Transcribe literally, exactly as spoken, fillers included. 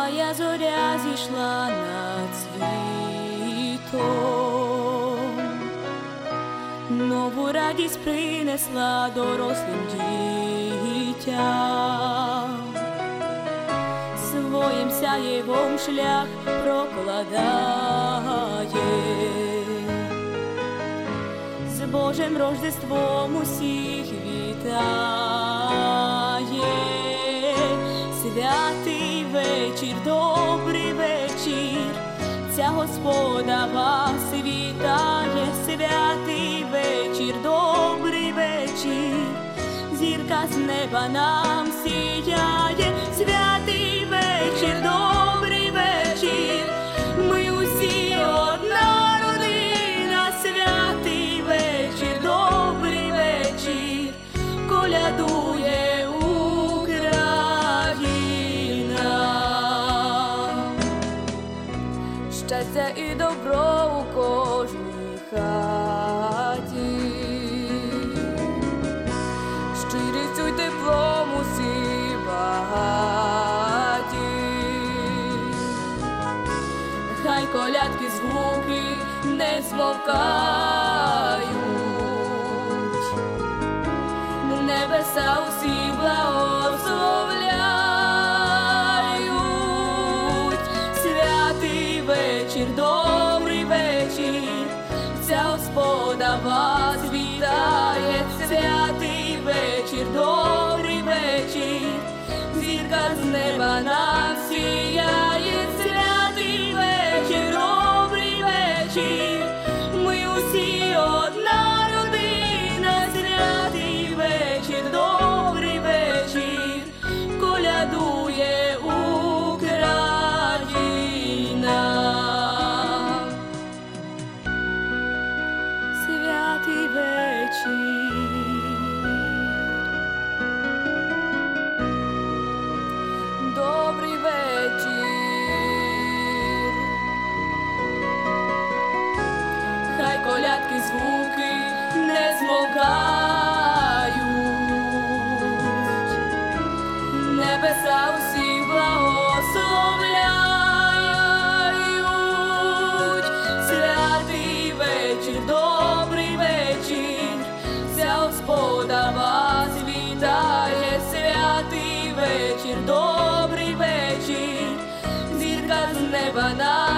Твоя зоря зійшла над світом, нову радість принесла дорослим дітям, своїм сяєвом шлях прокладає, з Божим Рождеством усіх вітає. Святий вечір, добрий вечір, ця Господа вас вітає. Святий вечір, добрий вечір, зірка з неба нам сіяє. Святий вечір, добрий вечір, ми усі одна родина. Святий вечір, добрий вечір, колядує щастя і добро у кожній хаті, щирістю й теплом усі багаті. Хай колядки звуки не змовкають, небеса усі благословляють. Святий вечір, добрий вечір, ця Господа вас вітає. Святий вечір, добрий вечір, зірка з неба нам сіяє. Святий вечір, добрий вечір, ми усі одна родина. Святий вечір, добрий вечір, колядує святий вечір. Добрий вечір, хай колядки звуки не змовкають, небеса усі благословляють. Святий вечір, добрий вечір, ця Господа вас вітає. Святий вечір, добрий вечір, зірка з неба нам